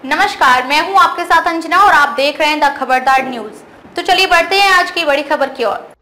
नमस्कार, मैं हूं आपके साथ अंजना और आप देख रहे हैं द खबरदार न्यूज। तो चलिए बढ़ते हैं आज की बड़ी खबर की ओर।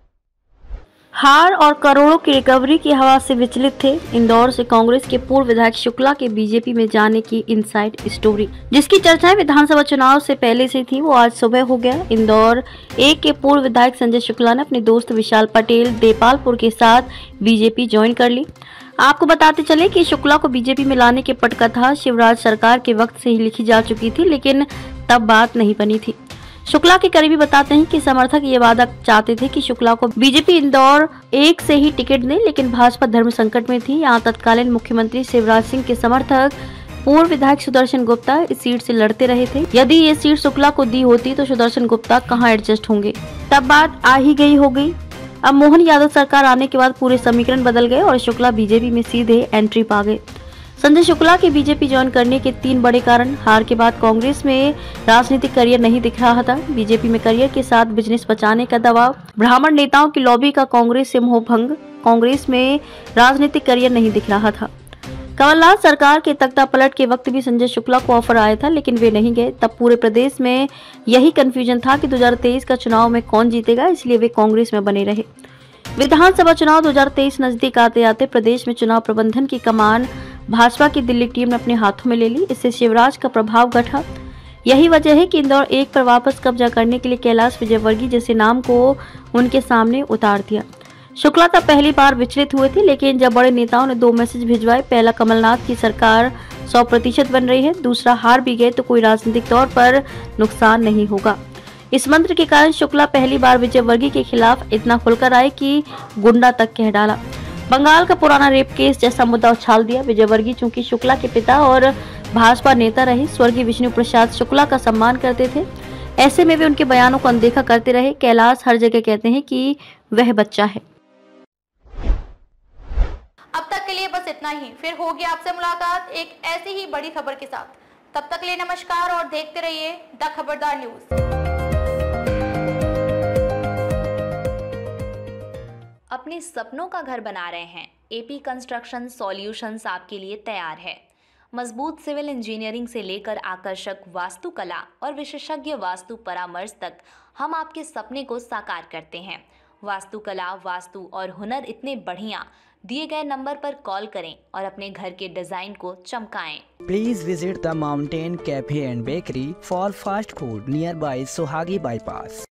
हार और करोड़ों की रिकवरी की हवा से विचलित थे। इंदौर से कांग्रेस के पूर्व विधायक शुक्ला के बीजेपी में जाने की इनसाइड स्टोरी, जिसकी चर्चाएं विधानसभा चुनाव से पहले से थी, वो आज सुबह हो गया। इंदौर एक के पूर्व विधायक संजय शुक्ला ने अपने दोस्त विशाल पटेल देपालपुर के साथ बीजेपी ज्वाइन कर ली। आपको बताते चले कि शुक्ला को बीजेपी में लाने की पटकथा शिवराज सरकार के वक्त से ही लिखी जा चुकी थी, लेकिन तब बात नहीं बनी थी। शुक्ला के करीबी बताते हैं कि समर्थक ये वादा चाहते थे कि शुक्ला को बीजेपी इंदौर एक से ही टिकट दे, लेकिन भाजपा धर्म संकट में थी। यहाँ तत्कालीन मुख्यमंत्री शिवराज सिंह के समर्थक पूर्व विधायक सुदर्शन गुप्ता इस सीट से लड़ते रहे थे। यदि ये सीट शुक्ला को दी होती तो सुदर्शन गुप्ता कहाँ एडजस्ट होंगे। तब बात आ ही गई हो गई। अब मोहन यादव सरकार आने के बाद पूरे समीकरण बदल गए और शुक्ला बीजेपी में सीधे एंट्री पा गए। संजय शुक्ला के बीजेपी ज्वाइन करने के 3 बड़े कारण। हार के बाद कांग्रेस में राजनीतिक करियर नहीं दिख रहा था, बीजेपी में करियर के साथ बिजनेस बचाने का दबाव, ब्राह्मण नेताओं की लॉबी का कांग्रेस से मोह भंग, कांग्रेस में राजनीतिक करियर नहीं दिख रहा था। कमलनाथ सरकार के तख्ता पलट के वक्त भी संजय शुक्ला को ऑफर आया था, लेकिन वे नहीं गए। तब पूरे प्रदेश में यही कंफ्यूजन था कि 2023 का चुनाव में कौन जीतेगा, इसलिए वे कांग्रेस में बने रहे। विधानसभा चुनाव 2023 नजदीक आते आते प्रदेश में चुनाव प्रबंधन की कमान भाजपा की दिल्ली टीम ने अपने हाथों में ले ली। इससे शिवराज का प्रभाव घटा। यही वजह है कि इंदौर एक पर वापस कब्जा करने के लिए कैलाश विजयवर्गीय जैसे नाम को उनके सामने उतार दिया। शुक्ला तब पहली बार विचलित हुए थे, लेकिन जब बड़े नेताओं ने 2 मैसेज भिजवाए, पहला कमलनाथ की सरकार 100% बन रही है, दूसरा हार भी गए तो कोई राजनीतिक तौर पर नुकसान नहीं होगा। इस मंत्र के कारण शुक्ला पहली बार विजयवर्गीय के खिलाफ इतना खुलकर आए कि गुंडा तक कह डाला। बंगाल का पुराना रेप केस जैसा मुद्दा उछाल दिया। विजयवर्गीय चूंकि शुक्ला के पिता और भाजपा नेता रहे, स्वर्गीय विष्णु प्रसाद शुक्ला का सम्मान करते थे, ऐसे में वे उनके बयानों को अनदेखा करते रहे। कैलाश हर जगह कहते हैं कि वह बच्चा है। अब तक के लिए बस इतना ही, फिर होगी आपसे मुलाकात एक ऐसी ही बड़ी खबर के साथ। तब तक के लिए नमस्कार और देखते रहिए द खबरदार न्यूज। अपने सपनों का घर बना रहे हैं? एपी कंस्ट्रक्शन सॉल्यूशंस आपके लिए तैयार है। मजबूत सिविल इंजीनियरिंग से लेकर आकर्षक वास्तुकला और विशेषज्ञ वास्तु परामर्श तक हम आपके सपने को साकार करते हैं। वास्तुकला, वास्तु और हुनर इतने बढ़िया, दिए गए नंबर पर कॉल करें और अपने घर के डिजाइन को चमकाएं। Please visit the mountain cafe and bakery for fast food nearby Sohagi bypass.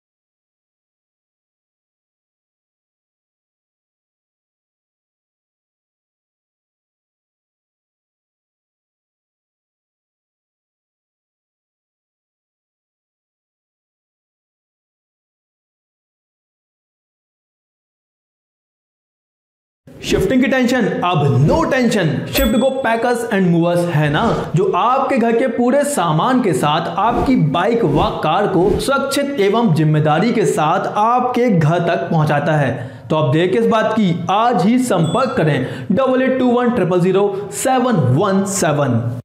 Shifting की टेंशन अब no tension. Shift go packers and movers है ना, जो आपके घर के पूरे सामान के साथ आपकी बाइक व कार को सुरक्षित एवं जिम्मेदारी के साथ आपके घर तक पहुंचाता है। तो अब देर किस बात की, आज ही संपर्क करें 8821 000 717।